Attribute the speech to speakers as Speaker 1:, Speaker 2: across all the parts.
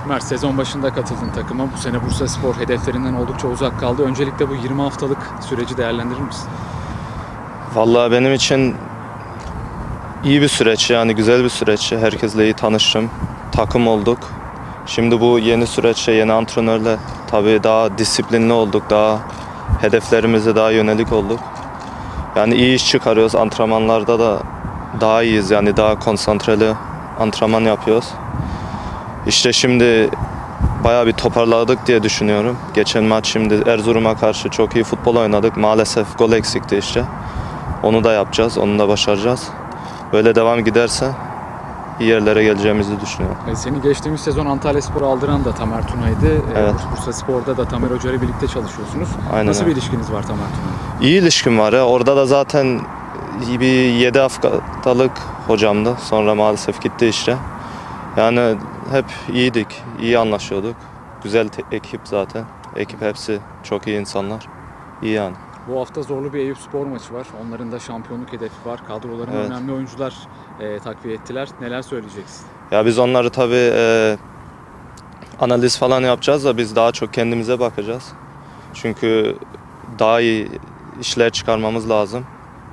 Speaker 1: Mert, sezon başında katıldın takıma. Bu sene Bursaspor hedeflerinden oldukça uzak kaldı. Öncelikle bu 20 haftalık süreci değerlendirir misin?
Speaker 2: Vallahi benim için iyi bir süreç, yani güzel bir süreç. Herkesle iyi tanıştım. Takım olduk. Şimdi bu yeni süreçte yeni antrenörle tabii daha disiplinli olduk. Daha hedeflerimize daha yönelik olduk. Yani iyi iş çıkarıyoruz. Antrenmanlarda da daha iyiyiz. Yani daha konsantreli antrenman yapıyoruz. İşte şimdi bayağı bir toparladık diye düşünüyorum. Geçen maç şimdi Erzurum'a karşı çok iyi futbol oynadık. Maalesef gol eksikti işte. Onu da yapacağız, onu da başaracağız. Böyle devam giderse iyi yerlere geleceğimizi düşünüyorum.
Speaker 1: Seni geçtiğimiz sezon Antalyaspor'a aldıran da Tamer Tuna'ydı.
Speaker 2: Evet.
Speaker 1: Bursaspor'da da Tamer Hoca ile birlikte çalışıyorsunuz.
Speaker 2: Aynen
Speaker 1: Nasıl bir
Speaker 2: öyle.
Speaker 1: ilişkiniz var Tamer Tuna'yla?
Speaker 2: İyi ilişkim var ya. Orada da zaten bir 7 haftalık hocamdı. Sonra maalesef gitti işte. Yani hep iyiydik, iyi anlaşıyorduk. Güzel ekip zaten. Ekip hepsi çok iyi insanlar. İyi yani.
Speaker 1: Bu hafta zorlu bir Eyüpspor maçı var. Onların da şampiyonluk hedefi var. Kadrolarına
Speaker 2: Evet.
Speaker 1: önemli oyuncular takviye ettiler. Neler söyleyeceksin?
Speaker 2: Ya biz onları tabii analiz falan yapacağız da biz daha çok kendimize bakacağız. Çünkü daha iyi işler çıkarmamız lazım.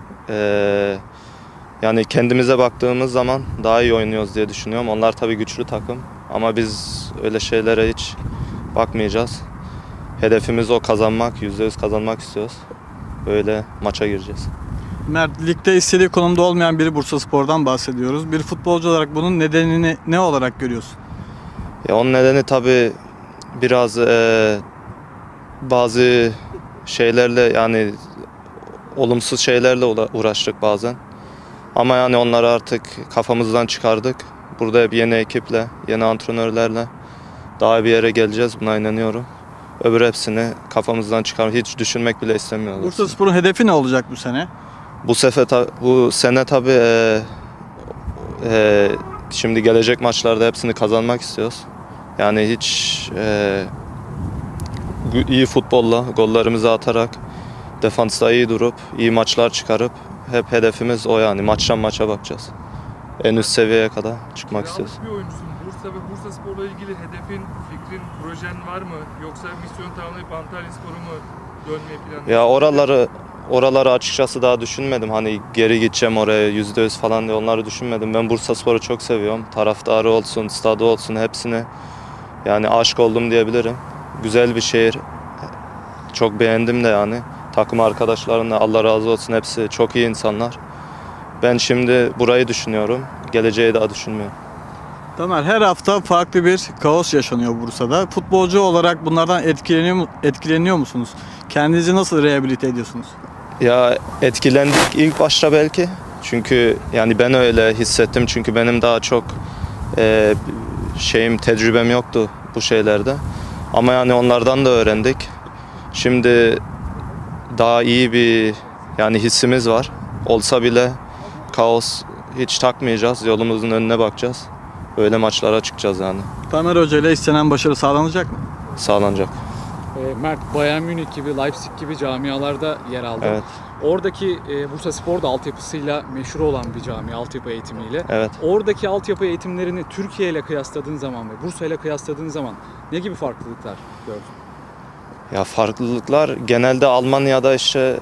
Speaker 2: Yani kendimize baktığımız zaman daha iyi oynuyoruz diye düşünüyorum. Onlar tabii güçlü takım ama biz öyle şeylere hiç bakmayacağız. Hedefimiz o, kazanmak, %100 kazanmak istiyoruz. Böyle maça gireceğiz.
Speaker 3: Mert, ligde istediği konumda olmayan bir Bursaspor'dan bahsediyoruz. Bir futbolcu olarak bunun nedenini ne olarak görüyorsun?
Speaker 2: Ya onun nedeni tabii biraz bazı şeylerle, yani olumsuz şeylerle uğraştık bazen. Ama yani onları artık kafamızdan çıkardık. Burada hep yeni ekiple, yeni antrenörlerle daha bir yere geleceğiz. Buna inanıyorum. Öbür hepsini kafamızdan çıkarmak, hiç düşünmek bile istemiyoruz.
Speaker 3: Bursaspor'un hedefi ne olacak bu sene?
Speaker 2: Bu sene tabii şimdi gelecek maçlarda hepsini kazanmak istiyoruz. Yani hiç iyi futbolla, gollerimizi atarak, defansta iyi durup, iyi maçlar çıkarıp hep hedefimiz o yani. Maçtan maça bakacağız. En üst seviyeye kadar çıkmak istiyoruz.
Speaker 4: Bir oyuncusun. Bursa ve Bursaspor'la ilgili hedefin, fikrin, projen var mı? Yoksa misyon tamamlayıp Antalyaspor'u mu dönmeyi planlıyorsun?
Speaker 2: Ya oraları açıkçası daha düşünmedim. Hani geri gideceğim oraya %100 falan diye onları düşünmedim. Ben Bursaspor'u çok seviyorum. Taraftarı olsun, stadı olsun, hepsini yani aşık oldum diyebilirim. Güzel bir şehir. Çok beğendim de yani. Takım arkadaşlarımla Allah razı olsun, hepsi çok iyi insanlar. Ben şimdi burayı düşünüyorum. Geleceği daha düşünmüyorum.
Speaker 3: Tamer, her hafta farklı bir kaos yaşanıyor Bursa'da. Futbolcu olarak bunlardan etkileniyor musunuz? Kendinizi nasıl rehabilite ediyorsunuz?
Speaker 2: Ya etkilendik ilk başta belki. Çünkü yani ben öyle hissettim. Çünkü benim daha çok tecrübem yoktu bu şeylerde. Ama yani onlardan da öğrendik. Şimdi daha iyi bir yani hissimiz var. Olsa bile kaos hiç takmayacağız. Yolumuzun önüne bakacağız. Öyle maçlara çıkacağız yani.
Speaker 3: Tamer Hoca ile istenen başarı sağlanacak mı?
Speaker 2: Sağlanacak.
Speaker 1: Mert, Bayern Münih gibi, Leipzig gibi camialarda yer aldı.
Speaker 2: Evet.
Speaker 1: Oradaki Bursaspor da altyapısıyla meşhur olan bir cami, altyapı eğitimiyle.
Speaker 2: Evet.
Speaker 1: Oradaki altyapı eğitimlerini Türkiye ile kıyasladığın zaman ve Bursa ile kıyasladığın zaman ne gibi farklılıklar gördün?
Speaker 2: Ya farklılıklar genelde Almanya'da işte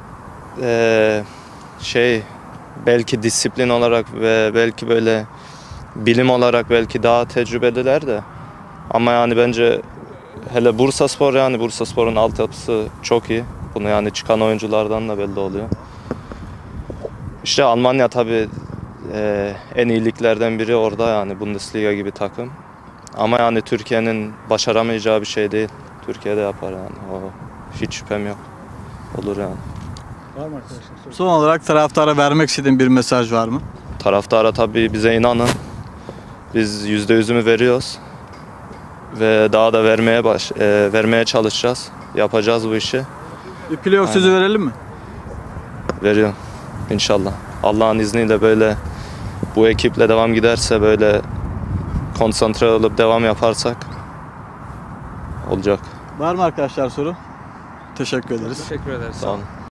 Speaker 2: belki disiplin olarak ve belki böyle bilim olarak belki daha tecrübeliler de, ama yani bence hele Bursaspor'un altyapısı çok iyi. Bunu yani çıkan oyunculardan da belli oluyor. İşte Almanya tabii en iyi liglerden biri orada, yani Bundesliga gibi takım. Ama yani Türkiye'nin başaramayacağı bir şey değil. Türkiye'de yapar yani. O hiç şüphem yok. Olur yani.
Speaker 1: Var mı arkadaşlar?
Speaker 3: Son olarak taraftara vermek istediğin bir mesaj var mı?
Speaker 2: Taraftara tabii bize inanın. Biz %100'ümü veriyoruz. Ve daha da vermeye çalışacağız. Yapacağız bu işi.
Speaker 3: Bir playoff sözü verelim mi?
Speaker 2: Veriyorum. İnşallah. Allah'ın izniyle böyle bu ekiple devam giderse, böyle konsantre olup devam yaparsak olacak.
Speaker 3: Var mı arkadaşlar soru? Teşekkür ederiz.
Speaker 1: Teşekkür ederiz.
Speaker 2: Sağ olun.